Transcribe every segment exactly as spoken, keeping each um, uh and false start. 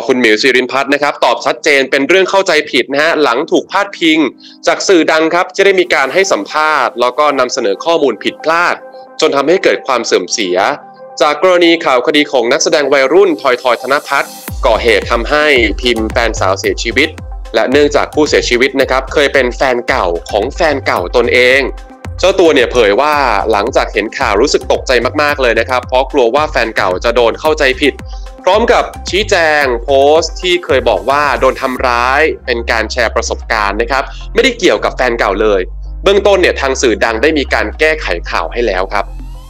คุณหมิวสิรินพัฒน์นะครับตอบชัดเจนเป็นเรื่องเข้าใจผิดนะฮะหลังถูกพาดพิงจากสื่อดังครับจะได้มีการให้สัมภาษณ์แล้วก็นำเสนอข้อมูลผิดพลาดจนทำให้เกิดความเสื่อมเสียจากกรณีข่าวคดีของนักแสดงวัยรุ่นทอยทอยธนภัทรก่อเหตุทำให้พิมพ์แฟนสาวเสียชีวิตและเนื่องจากผู้เสียชีวิตนะครับเคยเป็นแฟนเก่าของแฟนเก่าตนเองเจ้าตัวเนี่ยเผยว่าหลังจากเห็นข่าวรู้สึกตกใจมากๆเลยนะครับเพราะกลัวว่าแฟนเก่าจะโดนเข้าใจผิดพร้อมกับชี้แจงโพสต์ที่เคยบอกว่าโดนทำร้ายเป็นการแชร์ประสบการณ์นะครับไม่ได้เกี่ยวกับแฟนเก่าเลยเบื้องต้นเนี่ยทางสื่อดังได้มีการแก้ไขข่าวให้แล้วครับ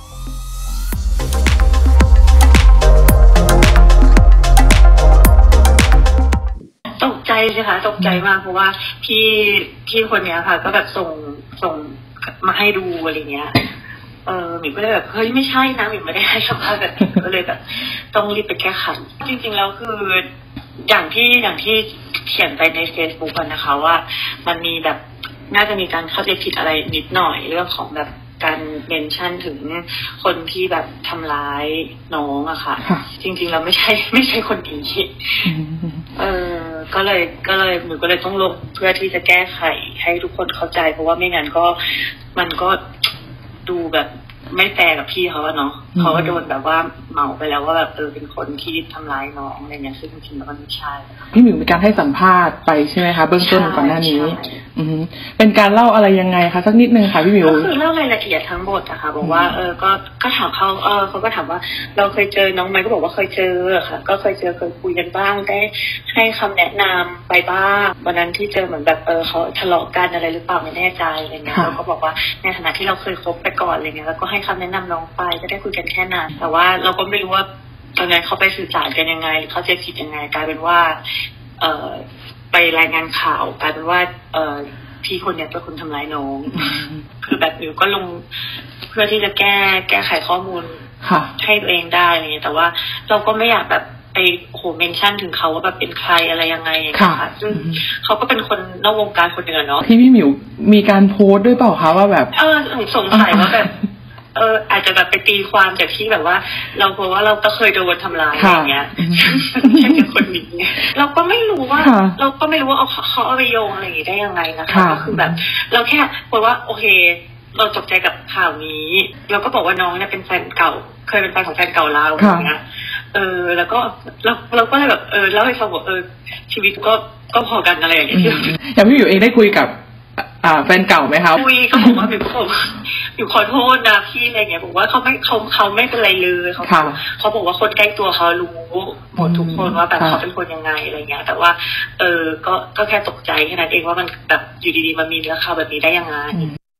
ตกใจสิคะตกใจมากเพราะว่าพี่พี่คนเนี้ยค่ะก็แบบส่งส่งมาให้ดูอะไรเงี้ยเออหมิวก็เลยแบบเฮ้ยไม่ใช่นะหมิวไม่ได้ให้สัมภาษณ์แบบนี้ก็เลยแบบต้องรีบไปแก้ไขจริงๆแล้วคืออย่างที่อย่างที่เขียนไปใน Facebook กันนะคะว่ามันมีแบบน่าจะมีการเข้าใจผิดอะไรนิดหน่อยเรื่องของแบบการเมนชั่นถึงคนที่แบบทำร้ายน้องอะค่ะจริงๆเราไม่ใช่ไม่ใช่คนนี้เออก็เลยก็เลยหนูก็เลยต้องลงเพื่อที่จะแก้ไขให้ทุกคนเข้าใจเพราะว่าไม่งั้นก็มันก็ดูแบบไม่แฟร์กับพี่เขาเนาะเขาก็โดนแบบว่าเหมาไปแล้วว่าแบบเออเป็นคนที่ทำร้ายน้องอะไรเงี้ยซึ่งจริงๆแล้วมันไม่ใช่พี่หมิวมีการให้สัมภาษณ์ไปใช่ไหมคะเบื้องต้นก่อนหน้านี้อืมเป็นการเล่าอะไรยังไงคะสักนิดนึงค่ะพี่หมิวก็คือเล่ารายละเอียดทั้งหมดอะค่ะบอกว่าเออก็ก็ถามเขาเออเขาก็ถามว่าเราเคยเจอน้องไหมก็บอกว่าเคยเจอค่ะก็เคยเจอเคยคุยกันบ้างได้ให้คำแนะนำไปบ้างวันนั้นที่เจอเหมือนแบบเออเขาทะเลาะกันอะไรหรือเปล่าไม่แน่ใจอะไรเงี้ยเราก็บอกว่าในฐานะที่เราเคยคบไปก่อนอะไรเงี้ยแล้วก็ให้คำแนะนำน้องไปก็ได้คุยกันแค่นั้นแต่ว่าเราก็ไม่รู้ว่าตอนนั้นเขาไปสื่อสารกันยังไงเขาใจผิดยังไงกลายเป็นว่าเอ่อไปรายงานข่าวกลายเป็นว่าเอ่อพี่คนเนี้ยเป็นคนทำร้ายน้องคือแบบหนูก็ลงเพื่อที่จะแก้แก้ไขข้อมูลให้ตัวเองได้อะไรเงี้ยแต่ว่าเราก็ไม่อยากแบบไปโหเมนชั่นถึงเขาว่าแบบเป็นใครอะไรยังไงค่ะซึ่งเขาก็เป็นคนนอกวงการคนหนึ่งเนาะที่พี่หมิวมีการโพสต์ด้วยเปล่าคะว่าแบบเออสงสัยว่าแบบเอออาจจะแบบไปตีความจากที่แบบว่าเราเพราะว่าเราก็เคยโดนทำร้ายอย่างเงี้ยใช่เป็นคนนี้เราก็ไม่รู้ว่าเราก็ไม่รู้ว่าเอาเขาเอาไปโยงอะไรอย่างงี้ได้ยังไงนะคะก็คือแบบเราแค่บอกว่าโอเคเราตกใจกับข่าวนี้เราก็บอกว่าน้องเนี่ยเป็นแฟนเก่าเคยเป็นแฟนของแฟนเก่าเราอย่างเงี้ยเออแล้วก็เราเราก็เลยแบบเออเล่าให้ฟังบอกเออชีวิตก็ก็พอกันอะไรอย่างเงี้ยอย่างพี่อยู่เองได้คุยกับอ่าแฟนเก่าไหมคะคุยก็บอกว่าบิวก็บอกบิวขอโทษนะพี่อะไรเงี้ยบอกว่าเขาไม่เขาเขาไม่เป็นไรเลยเขาเขาบอกว่าคนใกล้ตัวเขารู้หมดทุกคนว่าแบบเขาเป็นคนยังไงอะไรเงี้ยแต่ว่าเออก็ก็แค่ตกใจแค่นั้นเองว่ามันแบบอยู่ดีๆมันมีเนื้อข่าวแบบนี้ได้ยังไง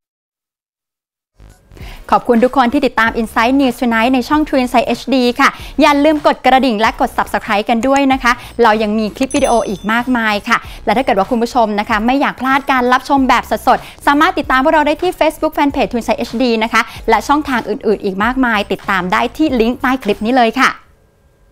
ขอบคุณทุกคนที่ติดตาม Insight News Tonight ในช่อง True Insight เอช ดี ค่ะอย่าลืมกดกระดิ่งและกด Subscribe กันด้วยนะคะเรายังมีคลิปวิดีโออีกมากมายค่ะและถ้าเกิดว่าคุณผู้ชมนะคะไม่อยากพลาดการรับชมแบบสดๆสามารถติดตามพวกเราได้ที่ Facebook Fanpage True Insight เอช ดี นะคะและช่องทางอื่นๆอีกมากมายติดตามได้ที่ลิงก์ใต้คลิปนี้เลยค่ะ